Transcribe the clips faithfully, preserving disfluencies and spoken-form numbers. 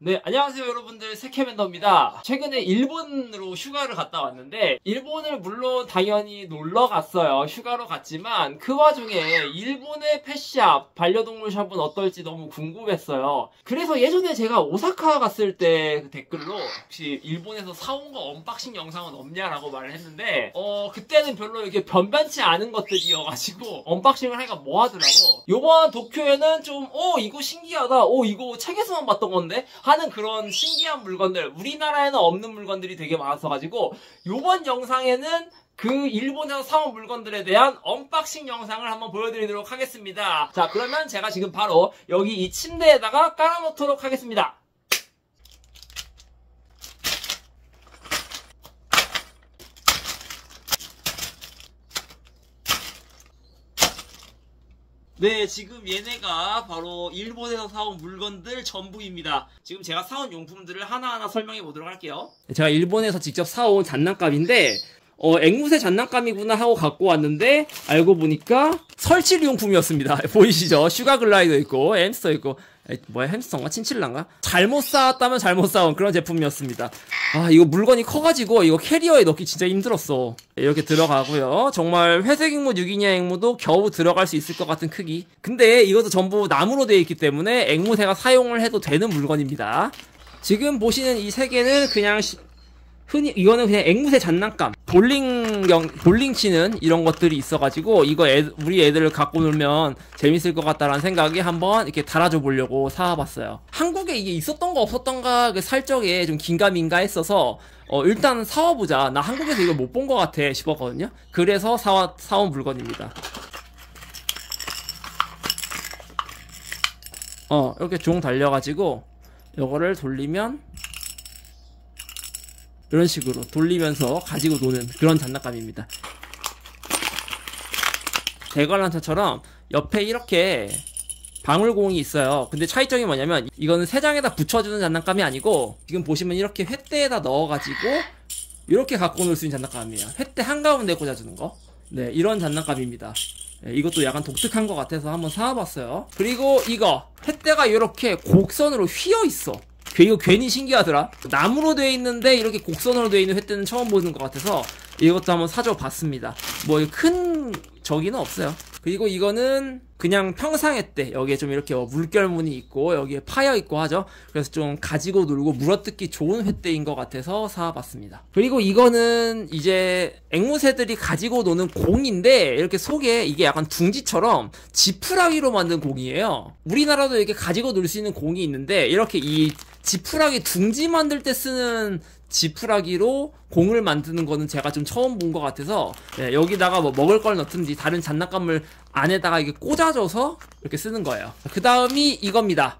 네, 안녕하세요 여러분들, 세케맨더입니다. 최근에 일본으로 휴가를 갔다 왔는데 일본을 물론 당연히 놀러 갔어요. 휴가로 갔지만 그 와중에 일본의 펫샵, 반려동물 샵은 어떨지 너무 궁금했어요. 그래서 예전에 제가 오사카 갔을 때 그 댓글로 혹시 일본에서 사온 거 언박싱 영상은 없냐라고 말을 했는데 어 그때는 별로 이렇게 변변치 않은 것들이어가지고 언박싱을 하니까 뭐 하더라고. 요번 도쿄에는 좀 어 이거 신기하다, 어 이거 책에서만 봤던 건데 하는 그런 신기한 물건들, 우리나라에는 없는 물건들이 되게 많았어가지고 요번 영상에는 그 일본에서 사온 물건들에 대한 언박싱 영상을 한번 보여드리도록 하겠습니다. 자, 그러면 제가 지금 바로 여기 이 침대에다가 깔아놓도록 하겠습니다. 네, 지금 얘네가 바로 일본에서 사온 물건들 전부입니다. 지금 제가 사온 용품들을 하나하나 설명해 보도록 할게요. 제가 일본에서 직접 사온 장난감인데 어, 앵무새 장난감이구나 하고 갖고 왔는데 알고 보니까 설치용품이었습니다. 보이시죠? 슈가 글라이더 있고 햄스터 있고, 에이, 뭐야, 햄스터인가? 친칠란가? 잘못 쌓았다면 잘못 쌓은 그런 제품이었습니다. 아, 이거 물건이 커가지고 이거 캐리어에 넣기 진짜 힘들었어. 이렇게 들어가고요. 정말 회색 앵무, 뉴기니아 앵무도 겨우 들어갈 수 있을 것 같은 크기. 근데 이것도 전부 나무로 되어 있기 때문에 앵무새가 사용을 해도 되는 물건입니다. 지금 보시는 이 세 개는 그냥 시, 흔히 이거는 그냥 앵무새 장난감, 볼링 경 볼링 치는 이런 것들이 있어가지고 이거 애, 우리 애들을 갖고 놀면 재밌을 것 같다라는 생각에 한번 이렇게 달아줘 보려고 사와봤어요. 한국에 이게 있었던가 없었던가 그 살적에 좀 긴가민가 했어서 어 일단 사와보자, 나 한국에서 이걸 못 본 것 같아 싶었거든요. 그래서 사와 사온 물건입니다. 어 이렇게 종 달려가지고 요거를 돌리면 이런 식으로 돌리면서 가지고 노는 그런 장난감입니다. 대관람차처럼 옆에 이렇게 방울공이 있어요. 근데 차이점이 뭐냐면 이거는 세 장에다 붙여주는 장난감이 아니고 지금 보시면 이렇게 횃대에다 넣어가지고 이렇게 갖고 놀 수 있는 장난감이에요. 횃대 한가운데 꽂아주는 거. 네, 이런 장난감입니다. 네, 이것도 약간 독특한 것 같아서 한번 사와봤어요. 그리고 이거 횃대가 이렇게 곡선으로 휘어있어. 이거 괜히 신기하더라. 나무로 되어 있는데 이렇게 곡선으로 되어 있는 횃대는 처음 보는 것 같아서 이것도 한번 사줘 봤습니다. 뭐 큰 저기는 없어요. 그리고 이거는 그냥 평상 횃대, 여기에 좀 이렇게 물결무늬 있고 여기에 파여 있고 하죠. 그래서 좀 가지고 놀고 물어뜯기 좋은 횃대인 것 같아서 사봤습니다. 그리고 이거는 이제 앵무새들이 가지고 노는 공인데 이렇게 속에 이게 약간 둥지처럼 지푸라기로 만든 공이에요. 우리나라도 이렇게 가지고 놀 수 있는 공이 있는데 이렇게 이 지푸라기 둥지 만들 때 쓰는 지푸라기로 공을 만드는 거는 제가 좀 처음 본 것 같아서, 네, 여기다가 뭐 먹을 걸 넣든지 다른 장난감을 안에다가 이게 꽂아줘서 이렇게 쓰는 거예요. 그 다음이 이겁니다.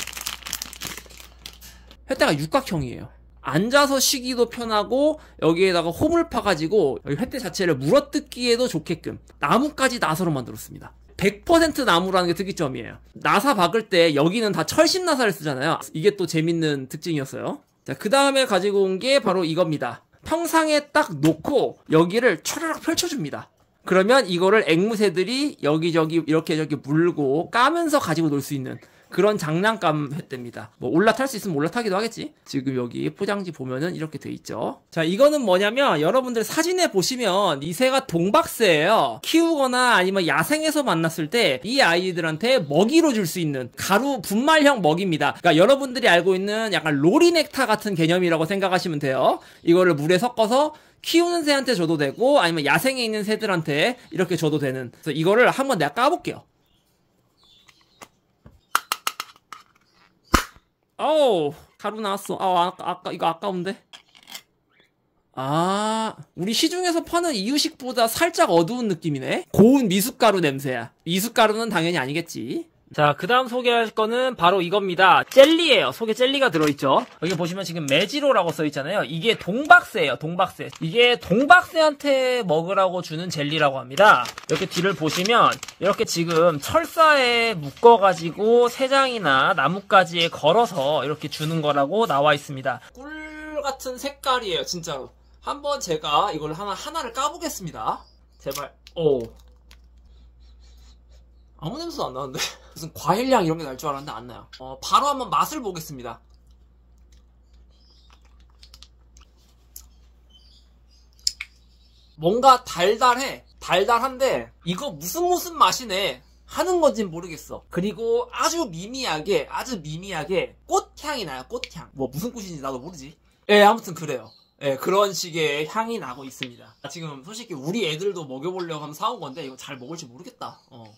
횃대가 육각형이에요. 앉아서 쉬기도 편하고 여기에다가 홈을 파가지고 여기 횃대 자체를 물어뜯기에도 좋게끔 나무까지 나사로 만들었습니다. 백 퍼센트 나무라는 게 특이점이에요. 나사 박을 때 여기는 다 철심 나사를 쓰잖아요. 이게 또 재밌는 특징이었어요. 자, 그 다음에 가지고 온 게 바로 이겁니다. 평상에 딱 놓고 여기를 촤르륵 펼쳐줍니다. 그러면 이거를 앵무새들이 여기저기 이렇게 저기 물고 까면서 가지고 놀 수 있는 그런 장난감 횃대입니다. 뭐 올라탈 수 있으면 올라타기도 하겠지. 지금 여기 포장지 보면은 이렇게 돼 있죠. 자, 이거는 뭐냐면 여러분들 사진에 보시면 이 새가 동박새예요. 키우거나 아니면 야생에서 만났을 때 이 아이들한테 먹이로 줄 수 있는 가루 분말형 먹입니다. 그러니까 여러분들이 알고 있는 약간 로리넥타 같은 개념이라고 생각하시면 돼요. 이거를 물에 섞어서 키우는 새한테 줘도 되고 아니면 야생에 있는 새들한테 이렇게 줘도 되는. 그래서 이거를 한번 내가 까볼게요. 어우, 가루 나왔어. 아, 아까, 아까, 이거 아까운데? 아, 우리 시중에서 파는 이유식보다 살짝 어두운 느낌이네? 고운 미숫가루 냄새야. 미숫가루는 당연히 아니겠지. 자, 그 다음 소개할 거는 바로 이겁니다. 젤리예요. 속에 젤리가 들어있죠. 여기 보시면 지금 메지로라고 써있잖아요. 이게 동박새예요. 동박새. 이게 동박새한테 먹으라고 주는 젤리라고 합니다. 이렇게 뒤를 보시면 이렇게 지금 철사에 묶어가지고 새장이나 나뭇가지에 걸어서 이렇게 주는 거라고 나와 있습니다. 꿀 같은 색깔이에요. 진짜로. 한번 제가 이걸 하나, 하나를 까보겠습니다. 제발. 오. 아무 냄새도 안 나는데? 무슨 과일향 이런 게 날 줄 알았는데 안 나요. 어, 바로 한번 맛을 보겠습니다. 뭔가 달달해. 달달한데 이거 무슨 무슨 맛이네 하는 건진 모르겠어. 그리고 아주 미미하게 아주 미미하게 꽃향이 나요. 꽃향. 뭐 무슨 꽃인지 나도 모르지. 예, 아무튼 그래요. 예, 그런 식의 향이 나고 있습니다. 지금 솔직히 우리 애들도 먹여보려고 하면 사온 건데 이거 잘 먹을지 모르겠다. 어.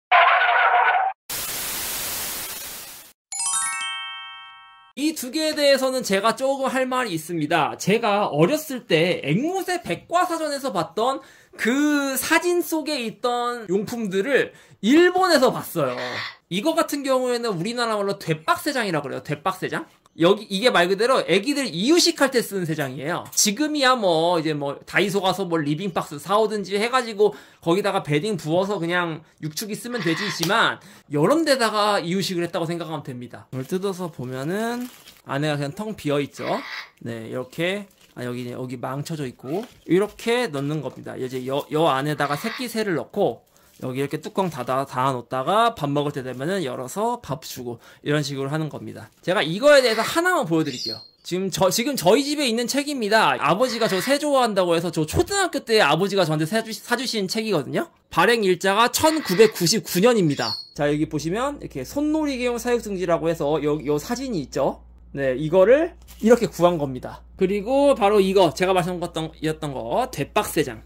이 두 개에 대해서는 제가 조금 할 말이 있습니다. 제가 어렸을 때 앵무새 백과사전에서 봤던 그 사진 속에 있던 용품들을 일본에서 봤어요. 이거 같은 경우에는 우리나라 말로 대박세장이라고 그래요. 대박세장? 여기 이게 말 그대로 애기들 이유식 할 때 쓰는 세장이에요. 지금이야 뭐 이제 뭐 다이소 가서 뭐 리빙박스 사오든지 해가지고 거기다가 베딩 부어서 그냥 육축이 쓰면 되지만 이런 데다가 이유식을 했다고 생각하면 됩니다. 이걸 뜯어서 보면은 안에가 그냥 텅 비어 있죠. 네, 이렇게 아 여기 여기 망쳐져 있고 이렇게 넣는 겁니다. 이제 여, 여 안에다가 새끼새를 넣고 여기 이렇게 뚜껑 닫아, 닫아 놓다가 밥 먹을 때 되면은 열어서 밥 주고 이런 식으로 하는 겁니다. 제가 이거에 대해서 하나만 보여드릴게요. 지금 저, 지금 저희 집에 있는 책입니다. 아버지가 저 새 좋아한다고 해서 저 초등학교 때 아버지가 저한테 사주, 사주신 책이거든요. 발행 일자가 천구백구십구 년입니다. 자, 여기 보시면 이렇게 손놀이기용 사육승지라고 해서 요, 요 사진이 있죠. 네, 이거를 이렇게 구한 겁니다. 그리고 바로 이거 제가 말씀드렸던 이었던 거 대박세장.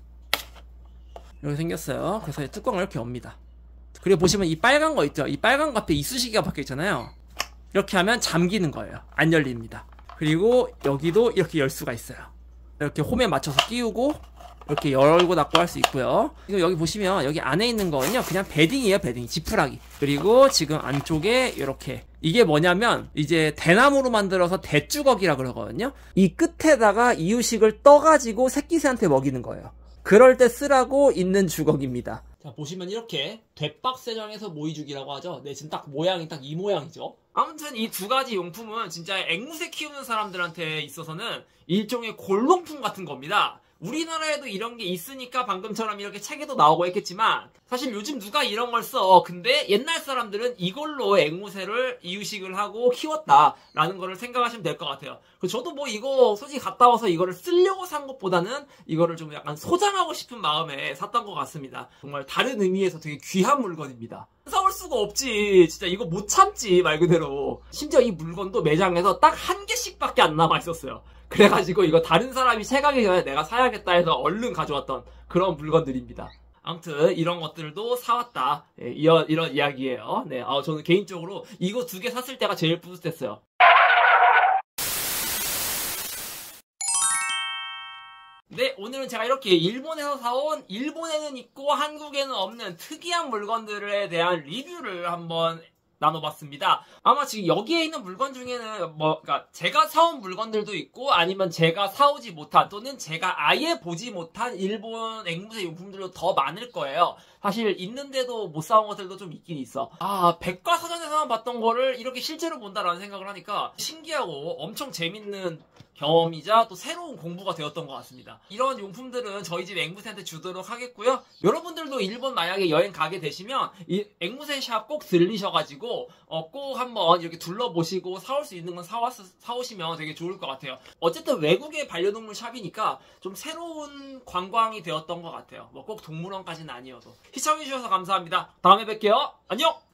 이렇게 생겼어요. 그래서 뚜껑을 이렇게 엽니다. 그리고 보시면 이 빨간 거 있죠? 이 빨간 거 앞에 이쑤시개가 박혀 있잖아요. 이렇게 하면 잠기는 거예요. 안 열립니다. 그리고 여기도 이렇게 열 수가 있어요. 이렇게 홈에 맞춰서 끼우고 이렇게 열고 닫고 할 수 있고요. 이거 여기 보시면 여기 안에 있는 거는요 그냥 베딩이에요. 베딩. 지푸라기. 그리고 지금 안쪽에 이렇게 이게 뭐냐면 이제 대나무로 만들어서 대주걱이라 그러거든요. 이 끝에다가 이유식을 떠가지고 새끼새한테 먹이는 거예요. 그럴 때 쓰라고 있는 주걱입니다. 자, 보시면 이렇게 대박세장에서 모이죽이라고 하죠. 네, 지금 딱 모양이 딱 이 모양이죠. 아무튼 이 두 가지 용품은 진짜 앵무새 키우는 사람들한테 있어서는 일종의 골동품 같은 겁니다. 우리나라에도 이런 게 있으니까 방금처럼 이렇게 책에도 나오고 했겠지만 사실 요즘 누가 이런 걸 써. 근데 옛날 사람들은 이걸로 앵무새를 이유식을 하고 키웠다라는 거를 생각하시면 될 것 같아요. 저도 뭐 이거 솔직히 갔다 와서 이거를 쓰려고 산 것보다는 이거를 좀 약간 소장하고 싶은 마음에 샀던 것 같습니다. 정말 다른 의미에서 되게 귀한 물건입니다. 사올 수가 없지. 진짜 이거 못 참지 말 그대로. 심지어 이 물건도 매장에서 딱 한 개씩밖에 안 남아 있었어요. 그래가지고 이거 다른 사람이 채가기 전에 내가 사야겠다 해서 얼른 가져왔던 그런 물건들입니다. 아무튼 이런 것들도 사왔다. 예, 이런, 이런 이야기예요. 네, 아, 저는 개인적으로 이거 두 개 샀을 때가 제일 뿌듯했어요. 네, 오늘은 제가 이렇게 일본에서 사온 일본에는 있고 한국에는 없는 특이한 물건들에 대한 리뷰를 한번 나눠봤습니다. 아마 지금 여기에 있는 물건 중에는 뭐 그러니까 제가 사온 물건들도 있고 아니면 제가 사오지 못한 또는 제가 아예 보지 못한 일본 앵무새 용품들도 더 많을 거예요. 사실 있는데도 못 사온 것들도 좀 있긴 있어. 아, 백과사전에서만 봤던 거를 이렇게 실제로 본다라는 생각을 하니까 신기하고 엄청 재밌는 경험이자 또 새로운 공부가 되었던 것 같습니다. 이런 용품들은 저희 집 앵무새한테 주도록 하겠고요. 여러분들도 일본 만약에 여행 가게 되시면 이 앵무새 샵 꼭 들리셔가지고 어, 꼭 한번 이렇게 둘러보시고 사올 수 있는 건 사왔, 사오시면 되게 좋을 것 같아요. 어쨌든 외국의 반려동물 샵이니까 좀 새로운 관광이 되었던 것 같아요. 뭐 꼭 동물원까지는 아니어도. 시청해주셔서 감사합니다. 다음에 뵐게요. 안녕!